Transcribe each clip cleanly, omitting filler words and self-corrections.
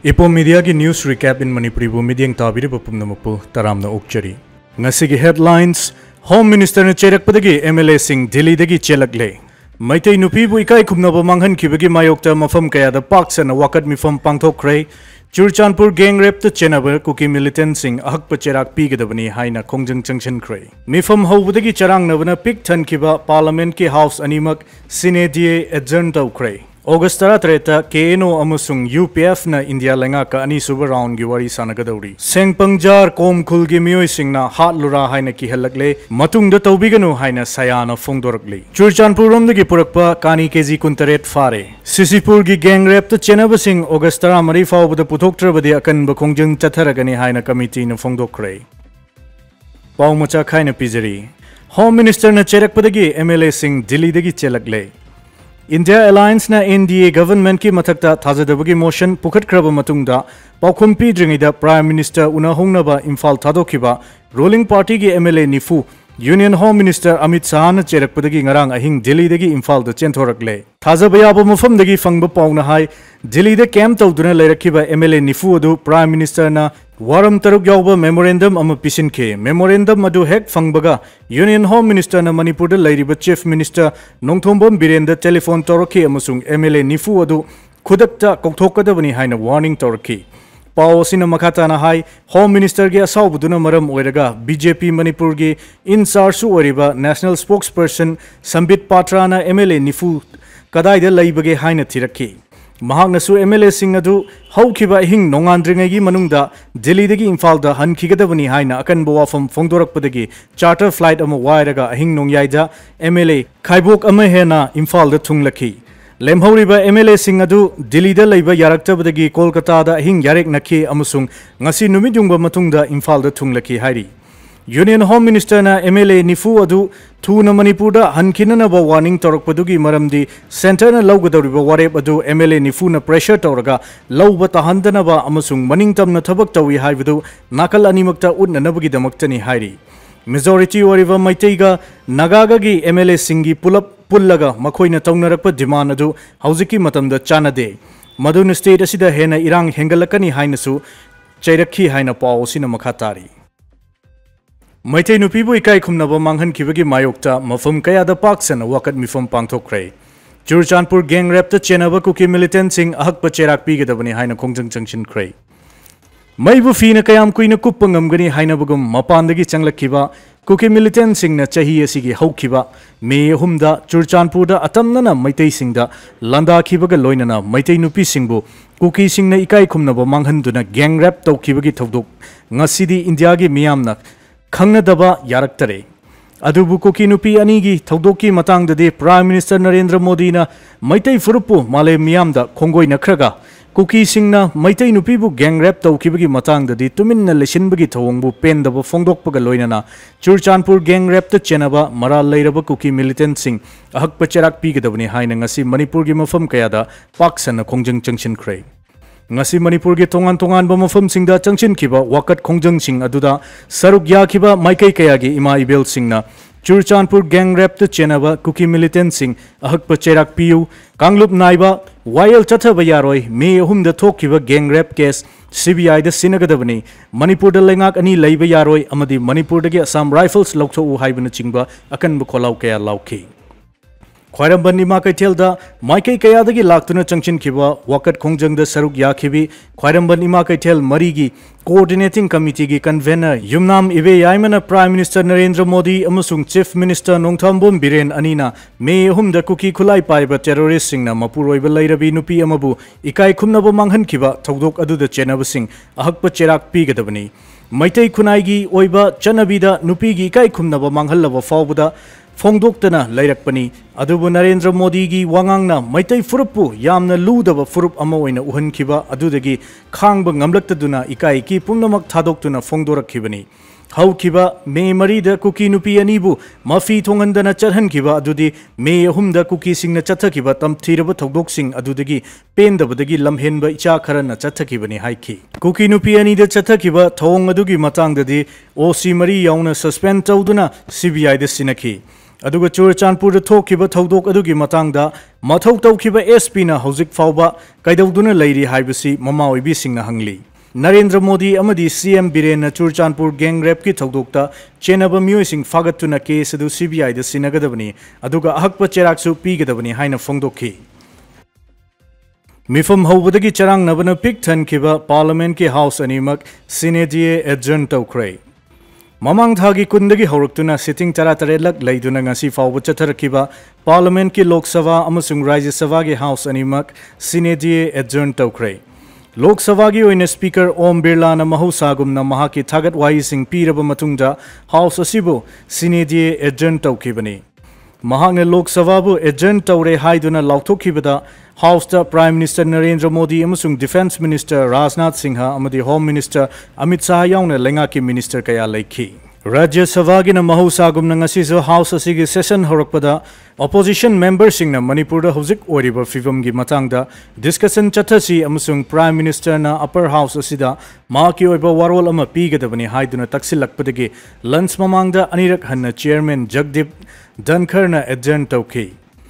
Epom media ki news recap in Manipuri bu media tabiri pumnamupu taramna okchari. Ngasigi headlines Home Minister na cherakpadagi MLA Singh Delhi dagi chelagle. Meitei nupi bu ikai khumnaba manghan khibagi mayokta mafam kaya da paksana wakat mifam pangthokre. Churchanpur gang rape to Chenaba Cookie militant Singh ahak pacherak pigadabani haina kongjang changchen kray. Mifam hawudagi charang navana pik than kiba parliament ki house animak sinedie adjourn taw kray. August 13 KNO amusung UPF na India lenga ka ani suba round gi wari sanagadauri. Sengpangjar kom khul gi mioi singna hat lura haina ki halagle matung da tawbiganu haina sayana fongdorakli. Churchanpur rom da gi purakpa kani kg kuntaret fare. Sisipur gi gang rape to Chenaba Singh August 13 faw da puthoktra badi akan ba kongjang chatharagani haina committee na fongdokre. Pau macha khaina pijari. Home Minister na cherakpadagi MLA Singh Delhi dagi chelagle. India Alliance na NDA government ki mathakta thajadabagi motion pukhat kraba matungda paukhum pidringida Prime Minister unahongnaba Imphal thadokhiba ruling party ki MLA nifu Union Home Minister Amit Shah na cherakpadagi ngarang ahing Delhi dagi Imphal da chenthorakle thajabayaba mafam dagi fangba pauna hai Delhi da camp tawduna leirakhiba MLA nifu adu Prime Minister na Waram taruk yauba memorandum ama pisin ke memorandum adu hek fangbaga Union Home Minister na Manipur da lairiba Chief Minister Nongthombam Birenda telephone toraki amasung MLA nifu adu khudakta kokthokadabani haina warning toraki Pao sina makata na hai Home Minister ge asawbuduna maram oiraga BJP Manipur ge in charge oriba National Spokesperson Sambit Patra na MLA nifu kadai da laibage haina thiraki Mahagnasu MLA Singh adu haukiba hing nongandringagi manungda Delhi dagi Imphal da hankigadabani haina akan bawafam fongdorakpadagi charter flight ama wairaga hing nongyaida MLA khaibok ama hena Imphal da thunglaki lemhoriba MLA Singh adu Delhi da leiba yaraktabadagi Kolkata da hing yarek nakhi amusung ngasi numidungba matungda Imphal da thunglaki hairi Union Home Minister na MLA nifu adu thuna Manipur da hankinanaba warning torokpadugi maramdi center na lawgadoriba warep adu MLA nifu na pressure toraga lawba tahandanaba amasung maningtamna thabak tawi haibadu nakal animakta udnanabagi damaktani hairi majority oriba Meitei ga Nagaga gi MLA Singhi pullaga makhoina tawnarakpa demand adu hauziki matamda chanade maduna state asida hena irang hengalakani hainasu chairakhi haina paw sina makhatari Meitei nupibu ikai khumnaba manghan khibagi mayokta mafam kaya da paksana wakat mifam pangthokre Churchanpur gang rape to Chenaba Cookie militant Singh ahak pacherak pigadabani haina kongjang changchin kray Maibu fina kayam kuina kuppangamgani haina bagum mapandagi changlakhiba Cookie militant Singh na chahi asigi haukhiba me humda Churchanpur da atamnana Meitei Singh da landa khibaga loinana Meitei nupi singbu Cookie Singh na ikai khumnaba manghan duna gang rape tawkhibagi thodok ngasidi India gi miyamna Khangnadaba yaraktare adubu Cookie nupi anigi thaudoki matangdadi Prime Minister Narendra Modi na Meitei furupu male miyamda khongoi nakhraga Cookie Singh na Meitei nupi bu gang rape tawkhibagi matangdadi tuminna lesinbagi thawongbu pendaba fongdokpaga loinana Churchanpur gang rape ta Chenaba maral leiraba Cookie militant Singh ahak pacherak pigadabani haina ngasi Manipur gi mafam kayada paksana kongjang changchin kray Ngasi Manipur ge tongan ba mafam singda changchin kiba wakat kongjang sing aduda saruk ya kiba Meitei kaya ge ima ibel singna Churchanpur gang rape to Chenaba Cookie militant Singh ahak pacherak piu Kanglup naiba YL chathaba yaroi me ahumda thokkiba gang rape case CBI da sinagadabani Manipur da lengak ani leiba yaroi amadi Manipur dagi Assam Rifles lautho haibana chingba akan bu kholau kaya lauki Khwairambani Ima Kaithel da Meitei kaya dagi laktuna changchin kiba wakat kongjang da saruk yakhibi Khwairambani Ima Kaithel marigi coordinating committee gi convener Yumnam Ibe Yaimana Prime Minister Narendra Modi amasung Chief Minister Nongthombam Biren anina me humda Cookie khulai paiba terrorist singna mapuroiba leirabi nupi amabu ikai khumnaba manghan kiba thodok aduda Chenaba Singh ahakpa cherak pigadabani Meitei khunai gi oiba chanabida nupi gi ikai khumnaba manghallaba fawbuda Fongdoktana Lairakpani, Adubu Narendra Modi gi Wangangna, Meitei Furupu, Yamna Ludaba Furup Amoina Uhankiba, Adudagi, Kangba Ngamlaktaduna, Ikai ki Punamak Tadoktuna Fongdorakibani. Haukiba, Me Marida Cookie Nupi Anibu, Mafi Tongandana Charhankiba, Adudi, Me Humda Cookie Sing na Chatakiba, Tam Tiraba Togdok Sing, Adudagi, Pendabadagi Lamhenba Ichakarana Chatakibani Haiki. Cookie Nupi Anida Chatakiba, Tong Adugi Matangdadi, O Si Mari Yauna Suspend Tauduna, CBI the Sinaki. अदुगा चुरचानपुर थोखिबा थौदोक अदुगी मतंगदा मथौ तौखिबा SP ना हौजिक फाउबा कैदौदुना लैरी हाइबसी ममा ओइबी सिंगना हंगली नरेंद्र मोदी अमदी CM Biren Churachandpur gang rape की थौदोकता चेनब मियोइसिंग फागतुना केस अदु सीबीआई दा सिनगदबनी अदुगा अहक्पा चेराकसु पीगदबनी हाइना फोंदोखी मिफम हौबदगी चरांगनबना पिक थनखिबा पार्लियामेंट के हाउस अनिमक सिनेडिए एडजर्न तौख्रे ममांग थागी कुंदगी हौरक्तुना सिटिंग तरातरेलक लैदुना ngasi फाउब चथरखिबा पार्लियामेंट के लोकसभा अमसुंग राज्य सभा के हाउस अनिमक सिनेडिए एडजर्न तौख्रे लोकसभा की ओइना स्पीकर ओम बिरला ना महौसागुमना महाकी थागत वाइसिंग पीरबा मतुंगदा हाउस असिबु सिनेडिए एडजर्न तौखिबनी महांगने लोकसभाबु एडजर्न तौरे हाइदुना लाउथोखिबदा हाउस दा प्राइम मिनिस्टर नरेंद्र मोदी अमसुंग डिफेंस मिनिस्टर राजनाथ सिंह अमदी होम मिनिस्टर अमित शाह याउना लेंगा की मिनिस्टर कया लैखी राज्य सभा की महौसागुमना ngasisu हाउस असिगी सेशन हरकपदा ऑपोजिशन मेंबर सिंह मणिपुर हौजिक ओरिबा फिवम की मतंगदा डिस्कशन चथसी अमसुंग प्राइम मिनिस्टर ना अपर हाउस असिदा माकी ओइबा वारोल अमा पीगदबनी हाइदुना तक्सिलक्पदगी लंच ममांगदा अनिरक हन्ना चेयरमैन जगदीप धनखर ना एडजर्न तौखी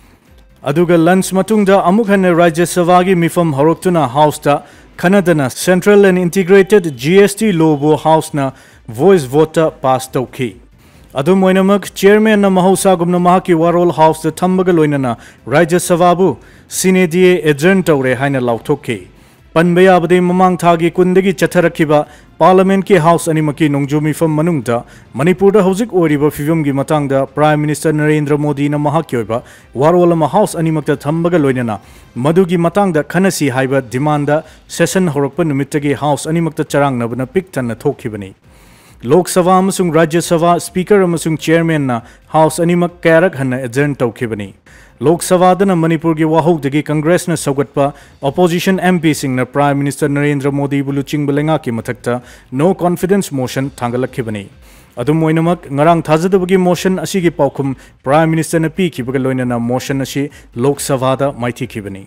अदुगा लंच मतुंगदा अमुक हन्ना राज्य सभा की मिफम हरक्तुना हाउस दा खनदना सेंट्रल एंड इंटीग्रेटेड जीएसटी लोबो हाउस ना वॉइस वोट पास तौखी अदुम ओइनमक चेयरमैन ना महौसागुमना महाकी वारोल हाउस दा थंबगा लोइनना राज्य सभाबु सिनेडिए एडजर्न तौरे हाइना लाउथोखी पनबयाबदे ममांग थागी कुंदगी चथरखिबा पार्लियामेंट के हाउस अनिमकी नोंजुमीफम मनुंगदा मणिपुर हौजिक ओरिबा फिवम की मतंगदा प्राइम मिनिस्टर नरेंद्र मोदी ना महाकी ओइबा वारोल अमा हाउस अनिमकता थंबगा लोइनना मदुगी मतंगदा खनसी हाइबा डिमांड सेशन हरकपा नुमित्तगी हाउस अनिमकता चरांगनबना पिक थन्ना थोखिबनी लोकसभा अमसुंग राज्य सभा स्पीकर अमसुंग चेयरमैन ना हाउस अनिमक कैरक हन्ना एडजर्न तौखिबनी लोकसभा मणिपुर की वाहौदगी कांग्रेस न सौगटपा opposition MP Singh prime minister Narendra Modi बुलु चिंगबलेंगा की मथक्ता नो कॉन्फिडेंस मोशन थांगलखिबनी अदुम ओइनमक ngarang थाजदबगी मोशन असिगी पाउखुम प्राइम मिनिस्टर न पीखिबगा लोइनना मोशन असी लोकसभा दा माइथिखिबनी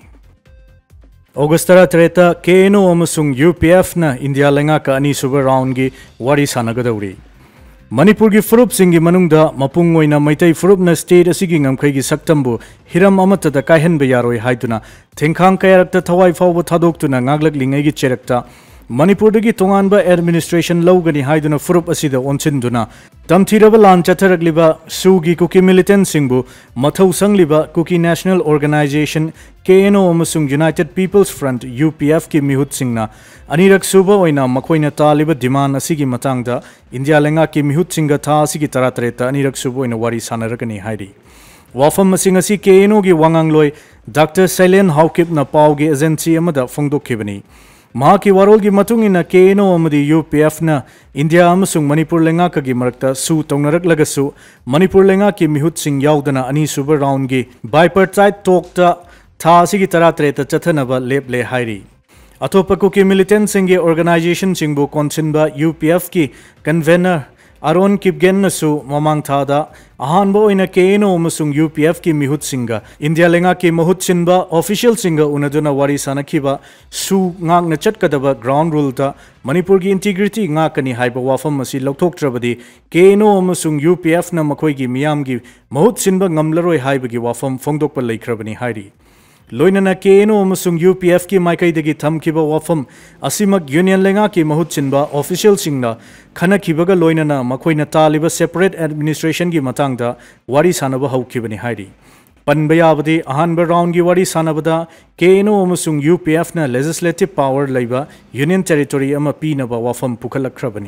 August 13 KNO अमसुंग UPF न इंडिया लेंगा का अनीसुब राउंड की वारी सानगदौरी मणिपुर की फुरुप सिंगी मनुंगदा मपुंग ओइना मैतै फुरुप न स्टेट असिगी ngamkhai gi सक्तमबु हिरम अमतदा कायहन बयारोय हाइदुना थेंखांग कयारक्ता थवाई फावब थादोक्तुना ngaglak lingai gi cherakta Manipur की तोंगानबा एडमिनिस्ट्रेशन लौगनी हाइदुना फुरुप असिदा ओनसिनदुना तमथिरबा लान चथरकलिबा सुगी कुकी मिलिटेंट सिंगबु मथौ संगलिबा कुकी नेशनल ऑर्गेनाइजेशन KNO अमसुंग यूनाइटेड पीपल्स फ्रंट UPF की मिहुत सिंगना अनिरक सुबा ओइना मखोइना तालिबा डिमांड असिगी मतंगदा इंडिया लेंगा की मिहुत सिंगा था असिगी तरातरेता अनिरक सुबा ओइना वारी सानरकनी हाइरी वाफम मसिंग असि KNO की वांगांगलोय डॉक्टर सैलेन हाउकिप न पाव की एजेंसी अमदा फोंदोखिबनी महाकी वारोल की मतुंगिना KNO अमदी UPF न इंडिया अमसुंग मणिपुर लेंगा की मरक्ता सु तौनरकलगसु मणिपुर लेंगा की मिहुत सिंग याउदना अनीसुब राउंड की बाइपर्टाइट टॉकता था असिगी तरातरेता चथनबा लेपले हाइरी अतोप कुकी मिलिटेंट सिंगे ऑर्गेनाइजेशन सिंगबु कोनसिनबा UPF की कन्वेनर अरोन किपगेनसु ममांग थादा अहानबो ओइना KNO अमसुंग UPF की मिहुत सिंगा इंडिया लेंगा की महुत सिनबा ऑफिशियल सिंगा उनदुना वारी सानखिबा सु ngang चटकदबा ग्राउंड रूल ता मणिपुर की इंटीग्रिटी ngakani हाइबा वाफम मसी लौथोक्ट्रबदी KNO अमसुंग UPF न मखोई की मियाम की महुत सिनबा ngamlaroy हाइबगी वाफम फोंदोकपा लैख्रबनी हाइरी लोइनना KNO अमसुंग UPF की माइकैदगी थमखिबा वाफम असिमक यूनियन लेंगा की महुत सिनबा ऑफिशियल सिंगना खनखिबगा लोइनना मखोइना तालिबा सेपरेट एडमिनिस्ट्रेशन की मतंगदा वारी सानबा हौखिबनी हाइरी पनबयाबदी अहानबा राउंड की वारी सानबदा KNO अमसुंग UPF न लेजिस्लेटिव पावर लैबा यूनियन टेरिटोरी अमा पीनबा वाफम पुखलखरबनी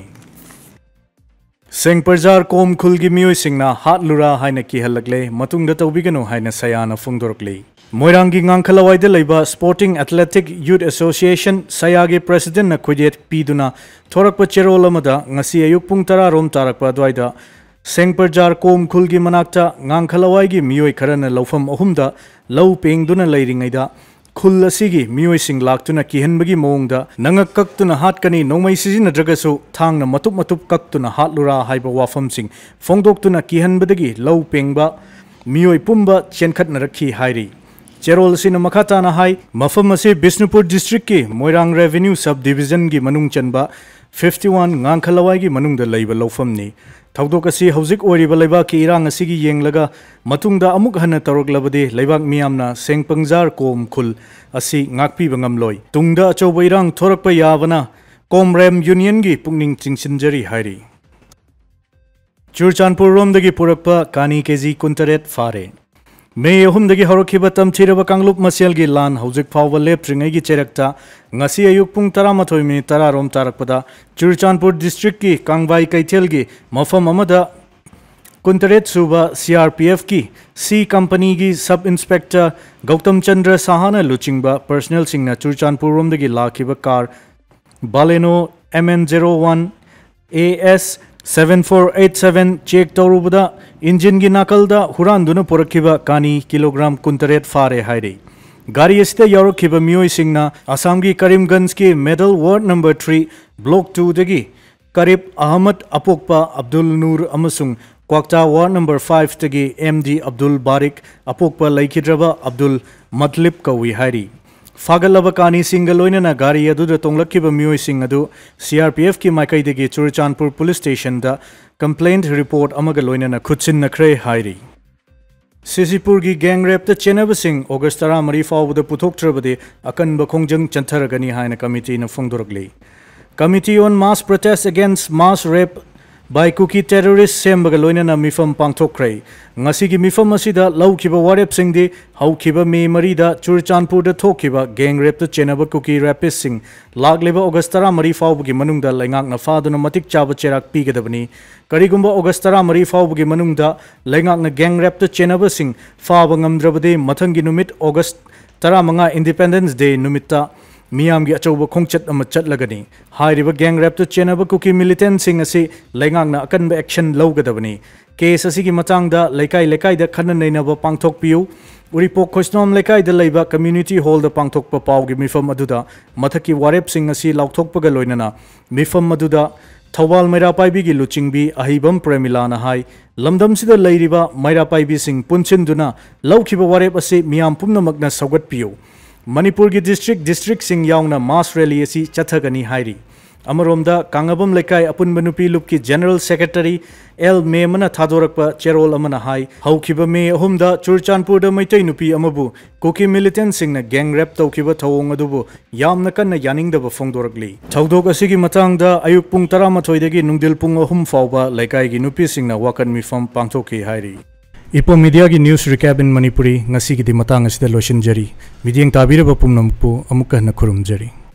सेंगपरजार कोम खुल की मियोय सिंगना हातलुरा हाइना किहलकले मतुंगदा तौबिगनो हाइना सयाना फोंदोरकले मोइरांगी ngankhalawaid leiba sporting athletic youth association सयागे प्रेसिडेंट न खुजेत पीदुना थोरकप चेरोल अमदा ngasi ayuk pung 10 rom tarakpa adwaida सेंगपरजार कोम खुल की मनाक्ता ngankhalawaid gi मियोय खरना लौफम अहुमदा लौ पेंगदुना लैरिंगैदा खुल असिगी मियोय सिंग लाक्तुना किहनबगी मोंगदा नंगक कक्तुना हाटकनी नोमै सिजिनद्रगसु थांगना मटुप मटुप कक्तुना हाटलुरा हाइबा वाफम सिंग फोंदोक्तुना किहनबदगी लौ पेंगबा मियोय पुंबा चेनखतनरखी हाइरी चेरोल सिन मखाताना हाई मफम असे बिष्णुपुर डिस्ट्रिक्ट की मोइरांग रेवेन्यू सब डिवीजन की मनुंग चनबा 51 Ngangkhalawai manungda leiba lawfamni thawdok asi hauzik oriba leibak ki irang asigi yenglaga matungda amuk hana toroklabadi leibak miyamna sengpangjar kom khul asi ngakpi bangamloi tungda achauba irang thorakpa yabana Komrem Union gi pungning chingsinjari hairi Churchanpur romdagi purakpa kani kg kuntaret fare May ahumdagi horokiba tamthiraba kanglup masialgi lan hauzik phawba leptringai gi cherakta ngasi ayuk pung 13 minute 10 rom tarakpada Churchanpur district ki Kangbai Kaithel gi mafam amada kuntaret suba CRPF ki C company gi sub inspector Gautam Chandra Sahana luchingba personnel singna Churchanpur romdagi lakiba car Baleno MN01 AS 7487 check torubada engine gi nakalda huranduna porakhiba kani kilogram kuntaret fare hairi gari este yorokhiba mioi singna Assam gi Karimganj ki Medal Ward number 3 block 2 dagi Karib Ahmad Apokpa Abdul Nur amasung Kwakta Ward number 5 dagi MD Abdul Barik Apokpa laikhidraba Abdul Matlib kawi hairi Fagalaba kani singaloina na gari aduda tonglakiba mioi sing adu CRPF ki Maikaidagi Churchanpur police station da complaint report amagaloina na khutsin nakre hairi Sisipur gi gang rape ta chenaba sing August 13 fawda puthok trabade akan ba khongjang chantharagani haina committee na phongdoragli Committee on Mass Protest Against Mass Rape by Cookie Terrorists Sembagaloina na mifam pangthokrai ngasi gi mifam asida laukiba warep singdi haukiba me marida Churchanpur da thokiba gang rape ta chenaba cookie rapist sing lagleba August 13 fawbugi manungda laingak na faduna matik chaba cherak pigadabani karigumba August 13 fawbugi manungda laingak na gang rape ta chenaba sing faba ngamdrabade mathangi numit August 15 Independence Day numitta Miyam gi achauba khongchat ama chatlagani hairiba gang rape to chenaba cookie militant sing asi laingak na akan ba action lawgadabani case asi gi matangda lekai da khanan neinaba pangthok piu uripok khosnom lekai da leiba community hall da pangthok pa pau gi mifam aduda mathaki warep sing asi lauthok paga loinana mifam aduda Thawal Meirapaibi gi luchingbi ahibam premilana hai lamdam sida leiriba Meirapaibi sing punchinduna laukhiba warep asi miyam pumnamakna sagat piu Manipur ki district sing yauna mass rally asi chathagani hairi amaromda kangabam lekai apun banupi lup ki general secretary L Memana thadorakpa cherol amana hai haukhiba me ahumda Churchanpur da Meitei nupi amabu cookie militant sing na gang rape tawkiba thawong adubu yamna kanna yaningdaba phongdorakli thaudok asigi matangda ayuk pung 13 dagi nungdil pung 3 fawba lekai gi nupi sing na wakan mifam pangthoki hairi Epom media ki news recap in Manipuri ngasi ki di matang asida lotion jari midiyang tabira ba pumnampu amukah na khurum jari